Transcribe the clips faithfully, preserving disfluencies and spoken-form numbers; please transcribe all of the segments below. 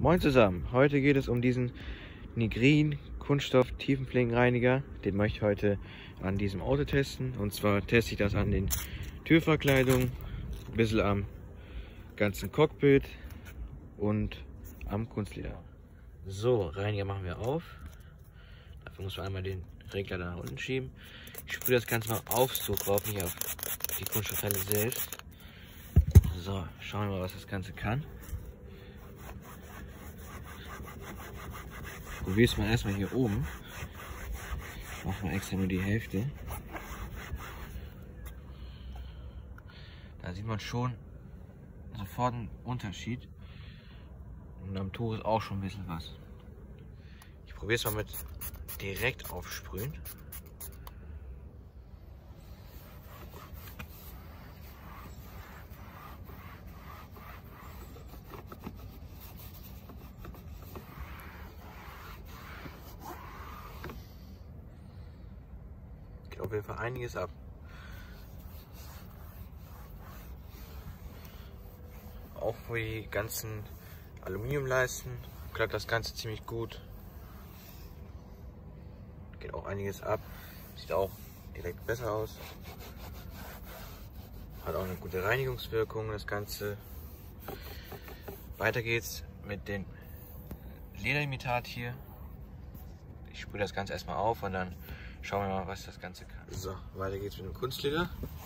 Moin zusammen, heute geht es um diesen Nigrin Kunststoff Tiefenpflegenreiniger. Den möchte ich heute an diesem Auto testen. Und zwar teste ich das an den Türverkleidungen, ein bisschen am ganzen Cockpit und am Kunstleder. So, Reiniger machen wir auf. Dafür muss man einmal den Regler da nach unten schieben. Ich sprühe das Ganze mal auf Zug drauf, nicht auf die Kunststoffteile selbst. So, schauen wir mal, was das Ganze kann. Probier es mal erstmal hier oben. Machen wir extra nur die Hälfte. Da sieht man schon sofort einen Unterschied. Und am Tuch ist auch schon ein bisschen was. Ich probiere es mal mit direkt aufsprühen. Geht auf jeden Fall einiges ab. Auch für die ganzen Aluminiumleisten klappt das Ganze ziemlich gut. Geht auch einiges ab. Sieht auch direkt besser aus. Hat auch eine gute Reinigungswirkung, das Ganze. Weiter geht's mit dem Lederimitat hier. Ich sprühe das Ganze erstmal auf und dann schauen wir mal, was das Ganze kann. So, weiter geht's mit dem Kunstleder.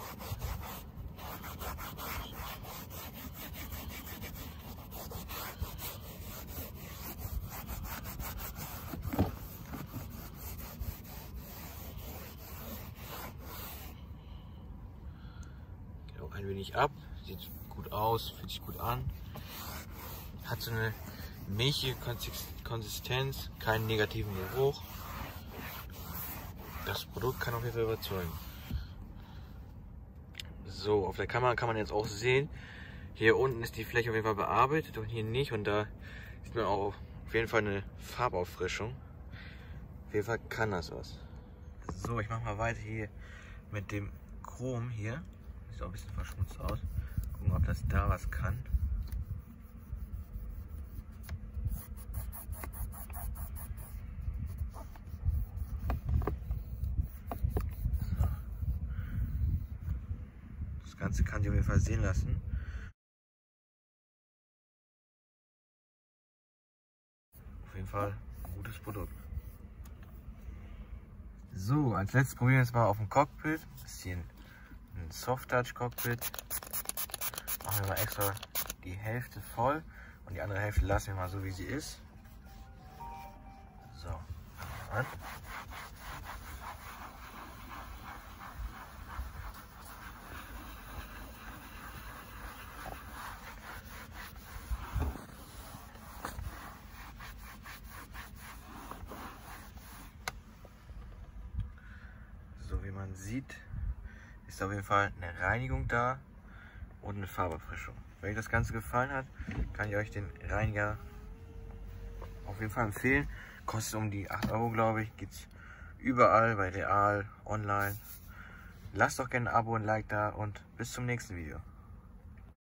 Geht auch ein wenig ab, sieht gut aus, fühlt sich gut an. Hat so eine milchige Konsistenz, keinen negativen Geruch. Das Produkt kann auf jeden Fall überzeugen. So, auf der Kamera kann man jetzt auch sehen, hier unten ist die Fläche auf jeden Fall bearbeitet und hier nicht. Und da sieht man auch auf jeden Fall eine Farbauffrischung. Auf jeden Fall kann das was. So, ich mache mal weiter hier mit dem Chrom hier. Sieht auch ein bisschen verschmutzt aus. Gucken, ob das da was kann. Das Ganze kann sich auf jeden Fall sehen lassen. Auf jeden Fall ein gutes Produkt. So, als letztes probieren wir es mal auf dem Cockpit. Das ist hier ein, ein Soft-Touch-Cockpit. Machen wir mal extra die Hälfte voll und die andere Hälfte lassen wir mal so, wie sie ist. So, an. So wie man sieht, ist auf jeden Fall eine Reinigung da und eine Farberfrischung. Wenn euch das Ganze gefallen hat, kann ich euch den Reiniger auf jeden Fall empfehlen. Kostet um die acht Euro, glaube ich. Gibt's überall, bei Real, online. Lasst doch gerne ein Abo und ein Like da und bis zum nächsten Video.